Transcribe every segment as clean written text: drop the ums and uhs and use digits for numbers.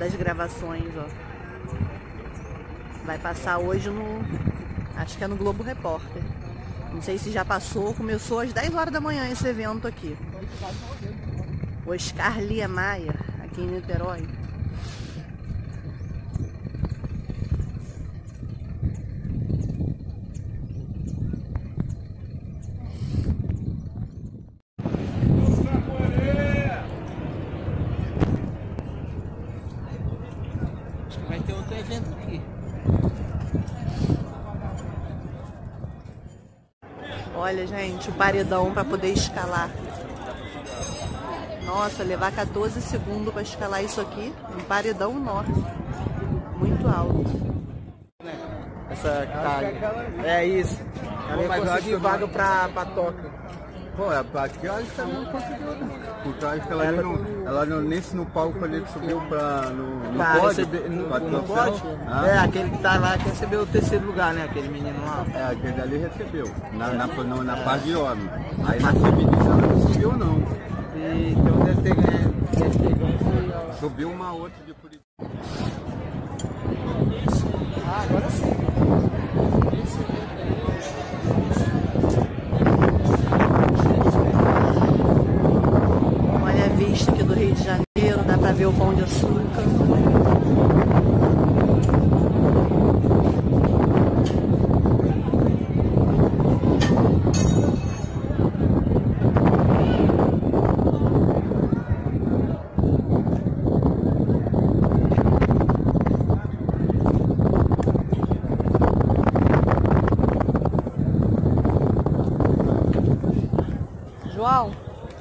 das gravações, ó. Vai passar hoje no... acho que é no Globo Repórter. Não sei se já passou, começou às 10 horas da manhã esse evento aqui. Oscar Niemeyer, aqui em Niterói. Acho que vai ter outro evento aqui. Olha, gente, o paredão para poder escalar. Nossa, levar 14 segundos para escalar isso aqui. Um paredão enorme. Muito alto. Essa que tá aí. É isso. Ela vai conseguir vaga pra Tóquio. Pô, aqui eu acho que ela não conseguiu, né? Porque eu acho que ela não, nesse no palco ali que subiu no pódio. No pódio? É, aquele que tá lá que recebeu o terceiro lugar, né? Aquele menino lá. É, aquele ali recebeu, na parte de homem. Aí na feminina ela não subiu, não. E então deve ter ganho. Subiu uma outra de Curitiba. Ah, agora sim. Olha a vista aqui do Rio de Janeiro, dá pra ver o Pão de Açúcar. João?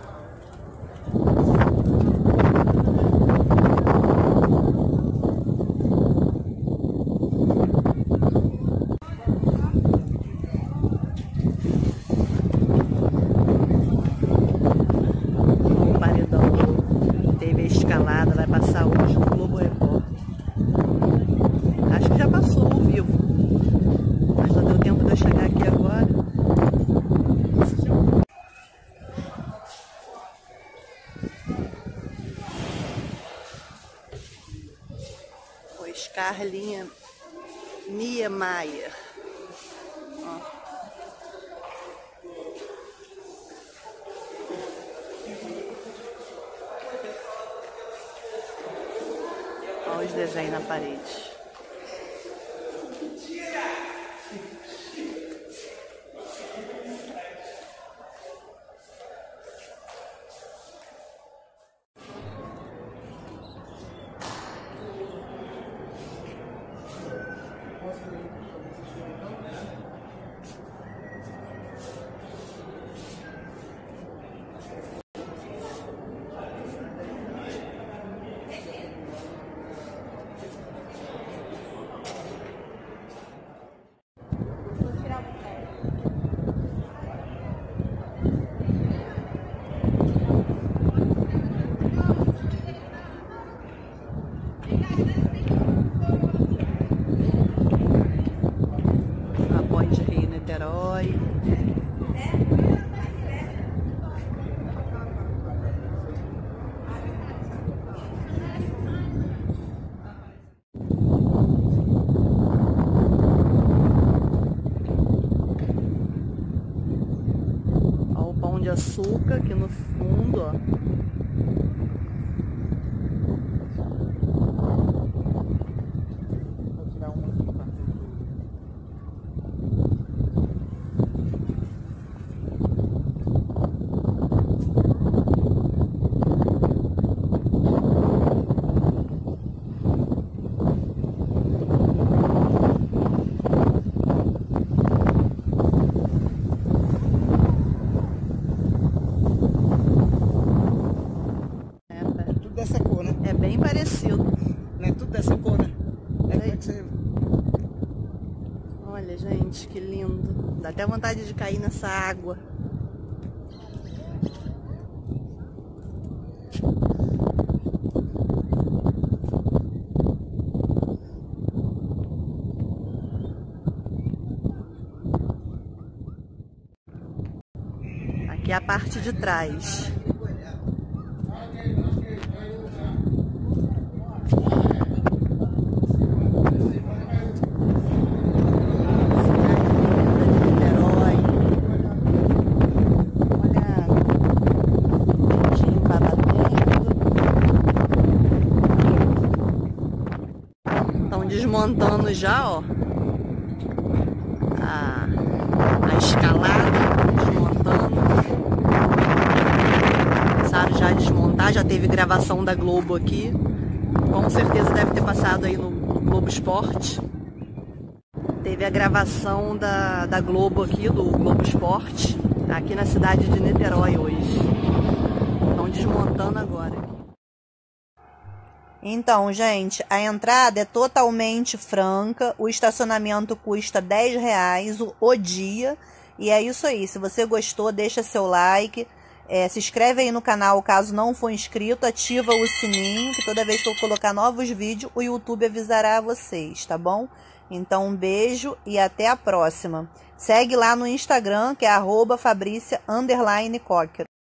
O paredão teve a escalada, vai passar hoje no Globo Repórter. Acho que já passou ao vivo, mas não deu tempo de eu chegar aqui agora. Oscar Niemeyer. Olha os desenhos na parede. A ponte Rio Niterói. Olha o Pão de Açúcar aqui no fundo, ó. Vou tirar uma aqui, tá? Tudo dessa cor, né? É bem parecido. Não é tudo dessa cor, né? É como é que você... Olha, gente, que lindo. Dá até vontade de cair nessa água. Aqui é a parte de trás. desmontando já, ó. A escalada, desmontando. Começaram já a desmontar, já teve gravação da Globo aqui. Com certeza deve ter passado aí no Globo Esporte. Teve a gravação da Globo aqui, do Globo Esporte, aqui na cidade de Niterói hoje. Estão desmontando agora. Então, gente, a entrada é totalmente franca, o estacionamento custa R$10 o dia, e é isso aí. Se você gostou, deixa seu like, se inscreve aí no canal caso não for inscrito, ativa o sininho, que toda vez que eu colocar novos vídeos, o YouTube avisará vocês, tá bom? Então, um beijo e até a próxima. Segue lá no Instagram, que é @Fabricia_Cocker.